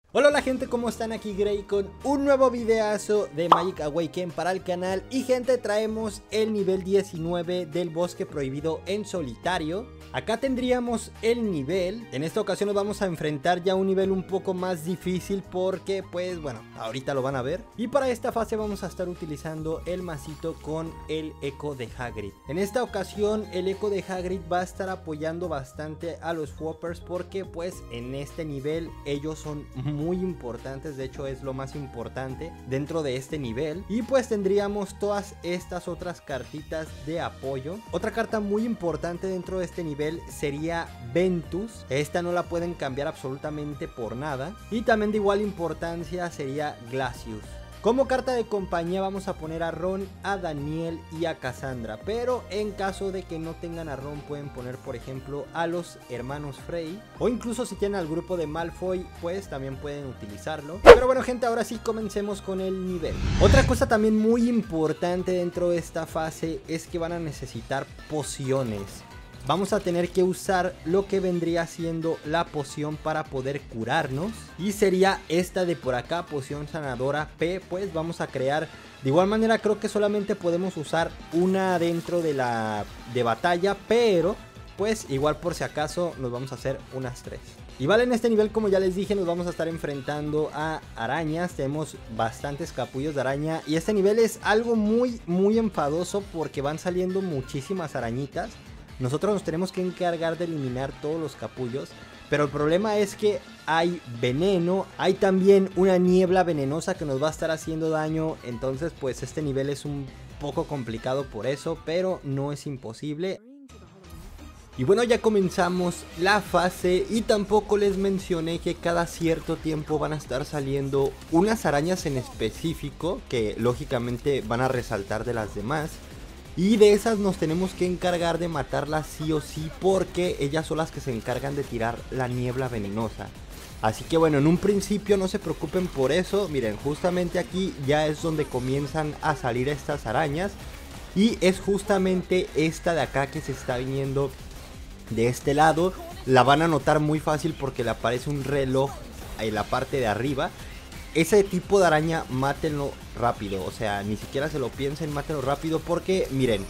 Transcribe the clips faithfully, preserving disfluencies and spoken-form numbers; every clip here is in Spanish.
Hola, hola gente, ¿cómo están? Aquí Gray con un nuevo videazo de Magic Awaken para el canal. Y gente, traemos el nivel diecinueve del bosque prohibido en solitario. Acá tendríamos el nivel. En esta ocasión nos vamos a enfrentar ya a un nivel un poco más difícil porque, pues, bueno, ahorita lo van a ver. Y para esta fase vamos a estar utilizando el masito con el Eco de Hagrid. En esta ocasión el Eco de Hagrid va a estar apoyando bastante a los Whoppers porque, pues, en este nivel ellos son muy importantes. De hecho es lo más importante dentro de este nivel. Y pues tendríamos todas estas otras cartitas de apoyo. Otra carta muy importante dentro de este nivel sería Ventus. Esta no la pueden cambiar absolutamente por nada. Y también de igual importancia sería Glacius. Como carta de compañía vamos a poner a Ron, a Daniel y a Cassandra. Pero en caso de que no tengan a Ron, pueden poner por ejemplo a los hermanos Frey. O incluso si tienen al grupo de Malfoy, pues también pueden utilizarlo. Pero bueno gente, ahora sí comencemos con el nivel. Otra cosa también muy importante dentro de esta fase es que van a necesitar pociones. Vamos a tener que usar lo que vendría siendo la poción para poder curarnos. Y sería esta de por acá, poción sanadora P. Pues vamos a crear, de igual manera creo que solamente podemos usar una dentro de la de batalla. Pero pues igual por si acaso nos vamos a hacer unas tres. Y vale, en este nivel como ya les dije nos vamos a estar enfrentando a arañas. Tenemos bastantes capullos de araña. Y este nivel es algo muy muy enfadoso porque van saliendo muchísimas arañitas. Nosotros nos tenemos que encargar de eliminar todos los capullos. Pero el problema es que hay veneno. Hay también una niebla venenosa que nos va a estar haciendo daño. Entonces pues este nivel es un poco complicado por eso. Pero no es imposible. Y bueno, ya comenzamos la fase. Y tampoco les mencioné que cada cierto tiempo van a estar saliendo unas arañas en específico, que lógicamente van a resaltar de las demás. Y de esas nos tenemos que encargar de matarlas sí o sí, porque ellas son las que se encargan de tirar la niebla venenosa. Así que bueno, en un principio no se preocupen por eso. Miren, justamente aquí ya es donde comienzan a salir estas arañas. Y es justamente esta de acá que se está viniendo de este lado. La van a notar muy fácil porque le aparece un reloj en la parte de arriba. Ese tipo de araña, mátenlo rápido. O sea, ni siquiera se lo piensen, mátenlo rápido. Porque, miren,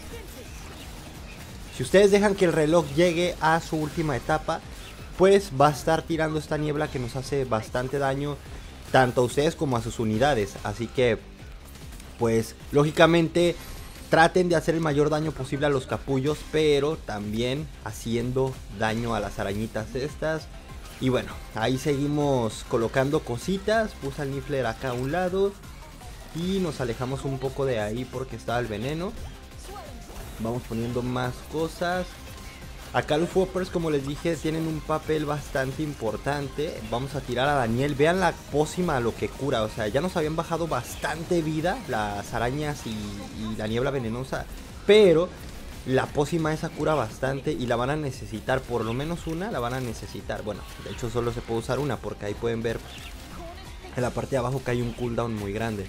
si ustedes dejan que el reloj llegue a su última etapa, pues va a estar tirando esta niebla que nos hace bastante daño, tanto a ustedes como a sus unidades. Así que, pues, lógicamente, traten de hacer el mayor daño posible a los capullos, pero también haciendo daño a las arañitas estas. Y bueno, ahí seguimos colocando cositas. Puse al Niffler acá a un lado. Y nos alejamos un poco de ahí porque estaba el veneno. Vamos poniendo más cosas. Acá los Whoppers, como les dije, tienen un papel bastante importante. Vamos a tirar a Daniel. Vean la pócima a lo que cura. O sea, ya nos habían bajado bastante vida las arañas y, y la niebla venenosa. Pero la pócima esa cura bastante y la van a necesitar, por lo menos una la van a necesitar. Bueno, de hecho solo se puede usar una porque ahí pueden ver en la parte de abajo que hay un cooldown muy grande.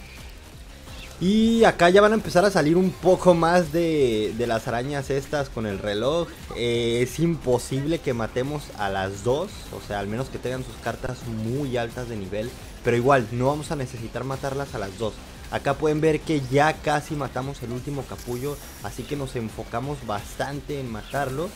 Y acá ya van a empezar a salir un poco más de, de las arañas estas con el reloj. eh, Es imposible que matemos a las dos, o sea, al menos que tengan sus cartas muy altas de nivel. Pero igual, no vamos a necesitar matarlas a las dos. Acá pueden ver que ya casi matamos el último capullo, así que nos enfocamos bastante en matarlo.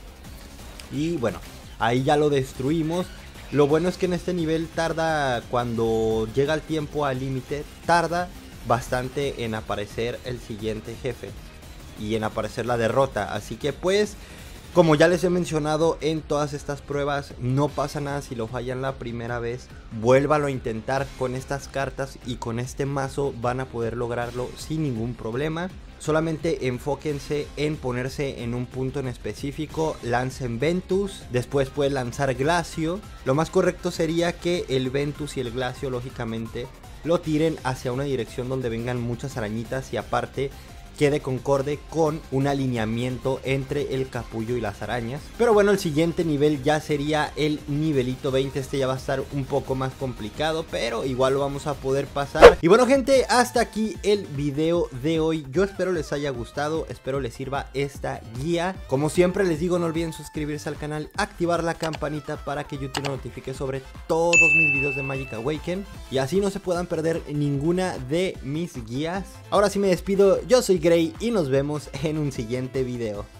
Y bueno, ahí ya lo destruimos. Lo bueno es que en este nivel tarda, cuando llega el tiempo al límite, tarda bastante en aparecer el siguiente jefe y en aparecer la derrota. Así que pues, como ya les he mencionado en todas estas pruebas, no pasa nada si lo fallan la primera vez. Vuélvalo a intentar con estas cartas y con este mazo van a poder lograrlo sin ningún problema. Solamente enfóquense en ponerse en un punto en específico. Lancen Ventus, después pueden lanzar Glacio. Lo más correcto sería que el Ventus y el Glacio lógicamente lo tiren hacia una dirección donde vengan muchas arañitas. Y aparte quede concorde con un alineamiento entre el capullo y las arañas. Pero bueno, el siguiente nivel ya sería el nivelito veinte. Este ya va a estar un poco más complicado, pero igual lo vamos a poder pasar. Y bueno gente, hasta aquí el video de hoy. Yo espero les haya gustado, espero les sirva esta guía. Como siempre les digo, no olviden suscribirse al canal, activar la campanita para que YouTube nos notifique sobre todos mis videos de Magic Awaken y así no se puedan perder ninguna de mis guías. Ahora sí me despido, yo soy Gray y nos vemos en un siguiente video.